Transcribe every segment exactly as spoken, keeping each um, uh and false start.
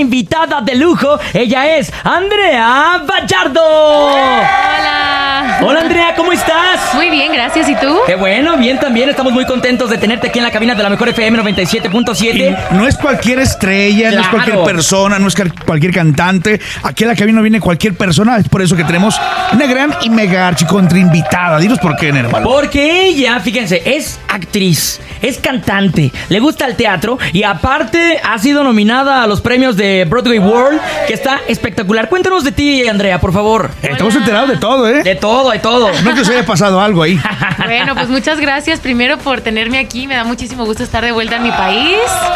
invitada de lujo. Ella es Andrea Vallardo. Hola. Hola, Andrea, ¿cómo estás? Muy bien, gracias. ¿Y tú? Qué bueno, bien también. Estamos muy contentos de tenerte aquí en la cabina de la mejor F M noventa y siete punto siete. Y no es cualquier estrella, Claro. no es cualquier persona, no es cualquier cantante. Aquí a la cabina no viene cualquier persona. Es por eso que tenemos una gran y mega archicontra invitada. Dinos por qué, Nerval. Porque ella, fíjense, es actriz, es cantante, le gusta el teatro y aparte ha sido nominada a los premios de Broadway World, que está espectacular. Cuéntanos de ti, Andrea, por favor. Eh, estamos enterados de todo, ¿eh? De todo, de todo. No que os haya pasado algo ahí. Bueno, pues muchas gracias primero por tenerme aquí. Me da muchísimo gusto estar de vuelta en mi país.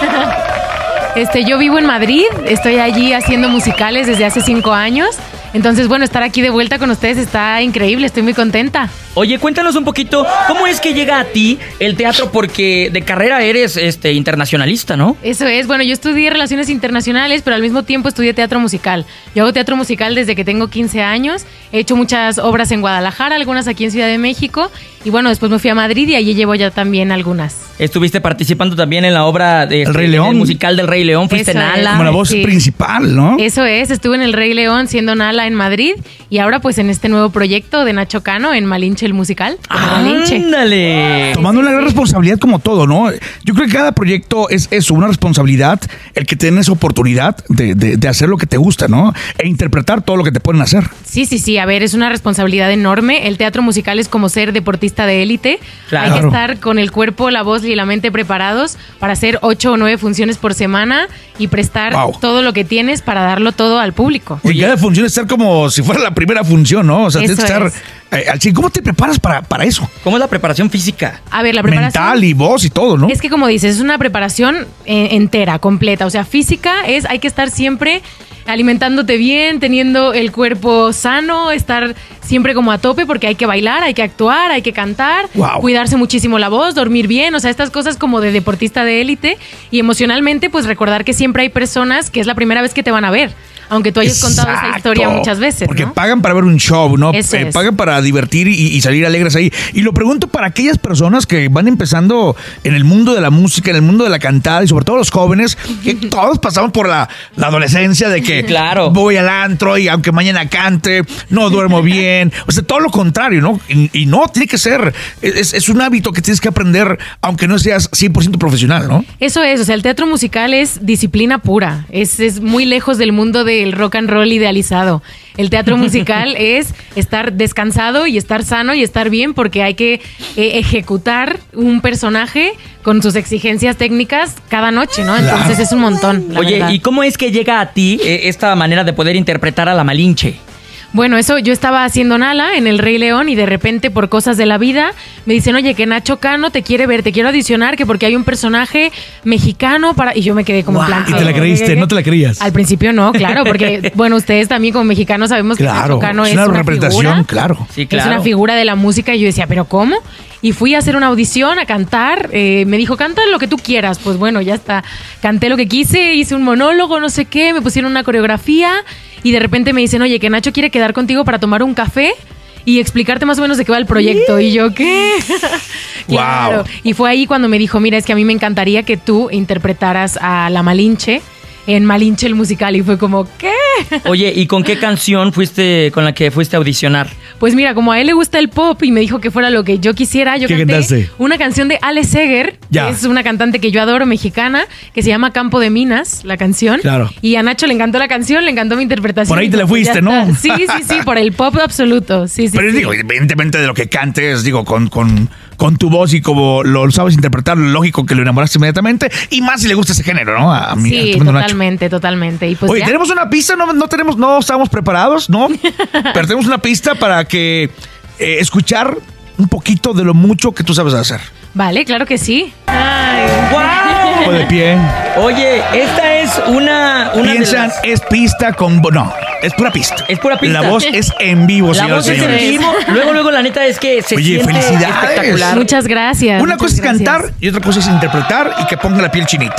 Este, yo vivo en Madrid, estoy allí haciendo musicales desde hace cinco años. Entonces, bueno, estar aquí de vuelta con ustedes está increíble, estoy muy contenta. Oye, cuéntanos un poquito, ¿cómo es que llega a ti el teatro? Porque de carrera eres este, internacionalista, ¿no? Eso es, bueno, yo estudié Relaciones Internacionales, pero al mismo tiempo estudié teatro musical. Yo hago teatro musical desde que tengo quince años, he hecho muchas obras en Guadalajara, algunas aquí en Ciudad de México, y bueno, después me fui a Madrid y allí llevo ya también algunas. Estuviste participando también en la obra de, El Rey en León. el musical del Rey León, fuiste Eso es. Nala. Como la voz Sí. principal, ¿no? Eso es, estuve en El Rey León siendo Nala en Madrid y ahora pues en este nuevo proyecto de Nacho Cano en Malinche el musical. como Malinche. ¡Ándale! Tomando una gran responsabilidad como todo, ¿no? Yo creo que cada proyecto es eso, una responsabilidad, el que tienes oportunidad de, de, de hacer lo que te gusta, ¿no? E interpretar todo lo que te ponen a hacer. Sí, sí, sí, a ver, es una responsabilidad enorme. El teatro musical es como ser deportista de élite. Claro. Hay que estar con el cuerpo, la voz y la mente preparados para hacer ocho o nueve funciones por semana y prestar Wow. todo lo que tienes para darlo todo al público. Y cada función es ser como si fuera la primera función, ¿no? O sea, tienes que Eso estar es. eh, al cien. ¿Cómo te preparas para, para eso? ¿Cómo es la preparación física? A ver, la preparación... Mental y voz y todo, ¿no? Es que como dices, es una preparación eh, entera, completa. O sea, física es, hay que estar siempre alimentándote bien, teniendo el cuerpo sano, estar siempre como a tope porque hay que bailar, hay que actuar, hay que cantar, Wow. cuidarse muchísimo la voz, dormir bien, o sea, estas cosas como de deportista de élite y emocionalmente pues recordar que siempre hay personas que es la primera vez que te van a ver, aunque tú hayas contado esa Exacto. historia muchas veces, Porque ¿no? pagan para ver un show, ¿no? Eso Eh, es. pagan para divertir y, y salir alegres ahí. Y lo pregunto para aquellas personas que van empezando en el mundo de la música, en el mundo de la cantada y sobre todo los jóvenes, que todos pasamos por la, la adolescencia de que Claro. voy al antro y aunque mañana cante, no duermo bien. O sea, todo lo contrario, ¿no? Y, y no, tiene que ser. Es, es un hábito que tienes que aprender aunque no seas cien por ciento profesional, ¿no? Eso es, o sea, el teatro musical es disciplina pura, es, es muy lejos del mundo del rock and roll idealizado. El teatro musical es estar descansado y estar sano y estar bien porque hay que eh, ejecutar un personaje con sus exigencias técnicas cada noche, ¿no? Entonces Claro. es un montón. la Oye, verdad. ¿y cómo es que llega a ti eh, esta manera de poder interpretar a la Malinche? Bueno, eso yo estaba haciendo Nala en El Rey León y de repente por cosas de la vida me dicen, oye, que Nacho Cano te quiere ver, te quiero audicionar, que porque hay un personaje mexicano para... Y yo me quedé como en plan... Y te la ¿qué? creíste, no te la creías. Al principio no, claro, porque bueno, ustedes también como mexicanos sabemos que Claro, Nacho Cano es es una una representación, figura, claro. Sí, es claro. una figura de la música y yo decía, ¿pero cómo? Y fui a hacer una audición, a cantar, eh, me dijo, canta lo que tú quieras, pues bueno, ya está, canté lo que quise, hice un monólogo, no sé qué, me pusieron una coreografía y de repente me dicen, oye, que Nacho quiere quedar contigo para tomar un café y explicarte más o menos de qué va el proyecto. Y yo, ¿qué? Claro. Wow. Y fue ahí cuando me dijo, mira, es que a mí me encantaría que tú interpretaras a la Malinche en Malinche el musical. Y fue como, ¿qué? Oye, ¿y con qué canción fuiste con la que fuiste a audicionar? Pues mira, como a él le gusta el pop y me dijo que fuera lo que yo quisiera, yo ¿Qué canté cantaste? una canción de Ale Seger, Ya. que es una cantante que yo adoro, mexicana, que se llama Campo de Minas, la canción. Claro. Y a Nacho le encantó la canción, le encantó mi interpretación. Por ahí y te la pues, fuiste, ya ¿no? está. Sí, sí, sí, por el pop absoluto. Sí, sí, Pero sí. digo, independientemente de lo que cantes, digo, con, con, con tu voz y como lo sabes interpretar, lógico que lo enamoraste inmediatamente. Y más si le gusta ese género, ¿no? A mí, a Sí, tu mundo Nacho. totalmente, totalmente. Y pues Oye, ya. tenemos una pista, no, no tenemos, no estamos preparados, ¿no? Pero tenemos una pista para que eh, escuchar un poquito de lo mucho que tú sabes hacer. Vale, claro que sí. Ay. ¡Guau! O de pie. Oye, esta es una, una de Piensan, las... es pista con... vo- No, es pura pista. Es pura pista. La voz es en vivo, La señoras voz y es en señores. vivo. Luego, luego, la neta es que se Oye, siente felicidades. espectacular. Muchas gracias. Una cosa muchas es gracias. cantar y otra cosa es interpretar y que ponga la piel chinita.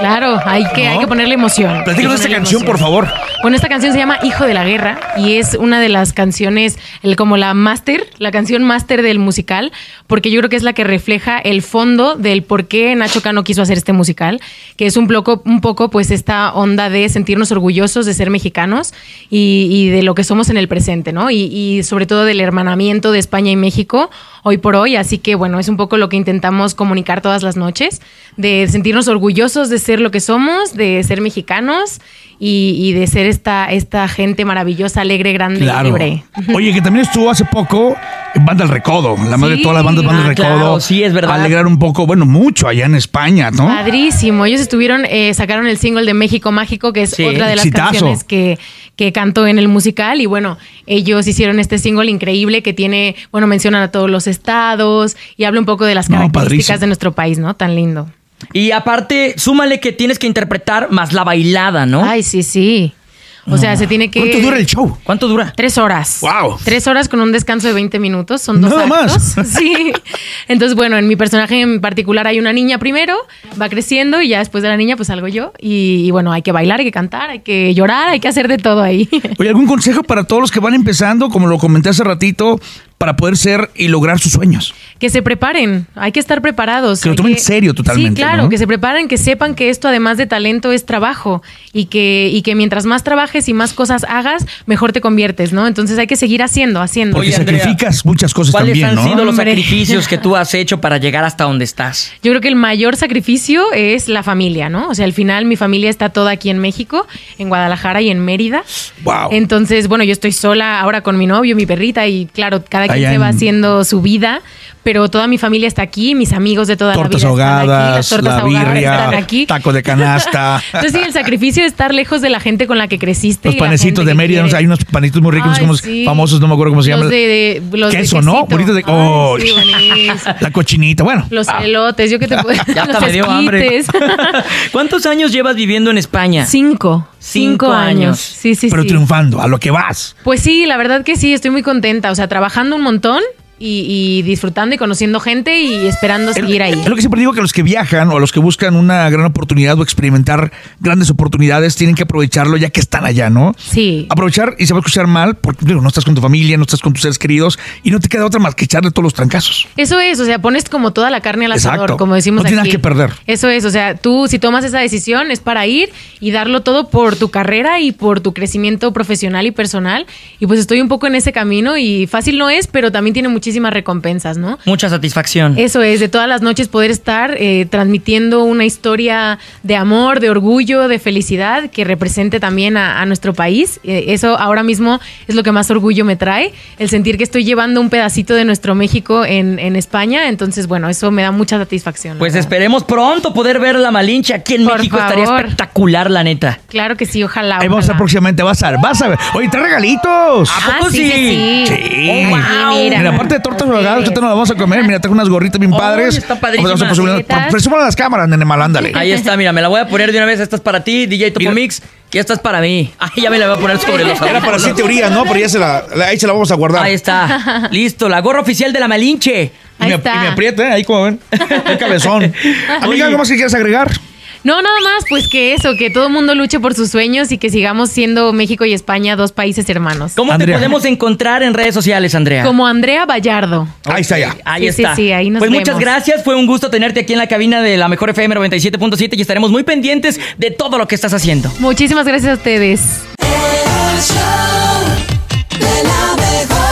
Claro, hay que, ¿No? hay que ponerle emoción. Platícanos Hay que esta ponerle canción, por emoción. favor. Bueno, esta canción se llama Hijo de la Guerra y es una de las canciones, el, como la máster, la canción máster del musical, porque yo creo que es la que refleja el fondo del por qué Nacho Cano quiso hacer este musical, que es un poco, un poco pues esta onda de sentirnos orgullosos de ser mexicanos y, y de lo que somos en el presente, ¿no? Y, y sobre todo del hermanamiento de España y México hoy por hoy, así que bueno, es un poco lo que intentamos comunicar todas las noches, de sentirnos orgullosos de ser lo que somos, de ser mexicanos y, y de ser esta, esta gente maravillosa, alegre, grande y libre. Oye, que también estuvo hace poco en Banda El Recodo, la madre Sí. de todas las bandas Banda Ah, El Recodo. claro, sí, es verdad. A alegrar un poco, bueno, mucho allá en España, ¿no? Padrísimo. Ellos estuvieron, eh, sacaron el single de México Mágico, que es Sí, otra de las exitazo. canciones que, que cantó en el musical. Y bueno, ellos hicieron este single increíble que tiene, bueno, mencionan a todos los estados y habla un poco de las No, características padrísimo. de nuestro país, ¿no? Tan lindo. Y aparte, súmale que tienes que interpretar más la bailada, ¿no? Ay, sí, sí. O sea, se tiene que... ¿Cuánto dura el show? ¿Cuánto dura? Tres horas. Wow. Tres horas con un descanso de veinte minutos. Son dos Nada actos. más. Sí. Entonces, bueno, en mi personaje en particular hay una niña primero, va creciendo y ya después de la niña pues salgo yo. Y, y bueno, hay que bailar, hay que cantar, hay que llorar, hay que hacer de todo ahí. Oye, ¿algún consejo para todos los que van empezando, como lo comenté hace ratito, para poder ser y lograr sus sueños? Que se preparen, hay que estar preparados. Que lo Hay tomen en serio totalmente, Sí, claro, ¿no? que se preparen, que sepan que esto además de talento es trabajo y que, y que mientras más trabajes y más cosas hagas, mejor te conviertes, ¿no? Entonces hay que seguir haciendo, haciendo. Porque Oye, Andrea, sacrificas muchas cosas ¿Cuáles también, han ¿no? sido los Hombre. sacrificios que tú has hecho para llegar hasta donde estás? Yo creo que el mayor sacrificio es la familia, ¿no? O sea, al final mi familia está toda aquí en México, en Guadalajara y en Mérida. Wow. Entonces, bueno, yo estoy sola ahora con mi novio, mi perrita y claro, cada quien Allá se va en- haciendo su vida, pero toda mi familia está aquí, mis amigos de toda Tortas la vida están aquí, las ahogadas, tortas la ahogadas birria, están aquí. taco de canasta. Entonces, sí, el sacrificio de estar lejos de la gente con la que creciste. Los y la panecitos gente de que Mérida, no sé, quieres. hay unos panecitos muy ricos, Ay, como sí. famosos, no me acuerdo cómo se llaman. Los de, de- los de Queso, ¿no? quesito. Bonito de... Ay, Oh, sí, buenísimo. la cochinita, bueno. Los Ah, elotes, yo que te puedo. Ya hasta los me dio hambre. esquites. ¿Cuántos años llevas viviendo en España? Cinco. Cinco Cinco años. años. Sí, sí, pero sí. triunfando, a lo que vas. Pues sí, la verdad que sí, estoy muy contenta. O sea, trabajando un montón y, y disfrutando y conociendo gente y esperando seguir ahí. Es lo que siempre digo, que los que viajan o los que buscan una gran oportunidad o experimentar grandes oportunidades tienen que aprovecharlo ya que están allá, ¿no? Sí. Aprovechar, y se va a escuchar mal, porque digo, no estás con tu familia, no estás con tus seres queridos y no te queda otra más que echarle todos los trancazos. Eso es, o sea, pones como toda la carne al asador, Exacto. como decimos No tienes aquí. nada que perder. Eso es, o sea, tú si tomas esa decisión es para ir y darlo todo por tu carrera y por tu crecimiento profesional y personal. Y pues estoy un poco en ese camino y fácil no es, pero también tiene muchísimas recompensas, ¿no? Mucha satisfacción. Eso es, de todas las noches poder estar eh, transmitiendo una historia de amor, de orgullo, de felicidad que represente también a, a nuestro país. Eh, eso ahora mismo es lo que más orgullo me trae, el sentir que estoy llevando un pedacito de nuestro México en, en España. Entonces, bueno, eso me da mucha satisfacción. Pues la verdad. esperemos pronto poder ver la Malinche aquí en Por México. Estaría favor. espectacular, la neta. Claro que sí, ojalá. Ahí vamos a estar ojalá. próximamente, vas a ver, vas a ver. Oye, trae regalitos. ¿A Ah, poco sí, sí? sí, sí. Sí. Aquí, mira. Mira, aparte de tortas Ustedes. ahogadas, que te no las vamos a comer. Mira, tengo unas gorritas bien Ay, padres. están padrísimas. Vamos a hacer posible- Gorritas. Presúmalo a las cámaras, nene mal, ándale. Ahí está, mira, me la voy a poner de una vez. Esta es para ti, D J Topo Mira. Mix, que esta es para mí. Ay, ya me la voy a poner sobre los Era para así audífonos. teorías, ¿no? Pero ya se la, la- ahí se la vamos a guardar. Ahí está. Listo, la gorra oficial de la Malinche. Y Ahí me, está. y me aprieta, ¿eh? Ahí como ven. Qué cabezón. Amiga, ¿algo más que quieras agregar? No, nada más, pues que eso, que todo el mundo luche por sus sueños y que sigamos siendo México y España dos países hermanos. ¿Cómo Andrea. te podemos encontrar en redes sociales, Andrea? Como Andrea Vallardo. Ahí está ya. Ahí Sí, sí, está. sí, ahí nos pues muchas vemos. gracias. Fue un gusto tenerte aquí en la cabina de la Mejor F M noventa y siete punto siete y estaremos muy pendientes de todo lo que estás haciendo. Muchísimas gracias a ustedes. El show de la mejor.